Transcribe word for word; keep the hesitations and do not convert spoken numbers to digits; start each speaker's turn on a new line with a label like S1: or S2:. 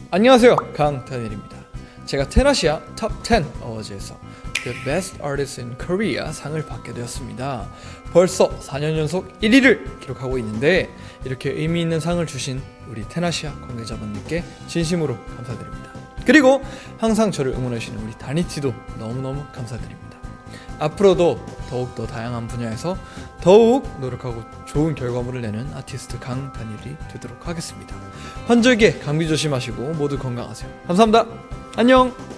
S1: 안녕하세요, 강다니엘입니다. 제가 테나시아 톱 텐 어워즈에서 The Best Artist in Korea 상을 받게 되었습니다. 벌써 사 년 연속 일 위를 기록하고 있는데 이렇게 의미 있는 상을 주신 우리 테나시아 관계자분들께 진심으로 감사드립니다. 그리고 항상 저를 응원해주시는 우리 다니티도 너무너무 감사드립니다. 앞으로도 더욱더 다양한 분야에서 더욱 노력하고 좋은 결과물을 내는 아티스트 강다니엘이 되도록 하겠습니다. 환절기에 감기 조심하시고 모두 건강하세요. 감사합니다. 안녕.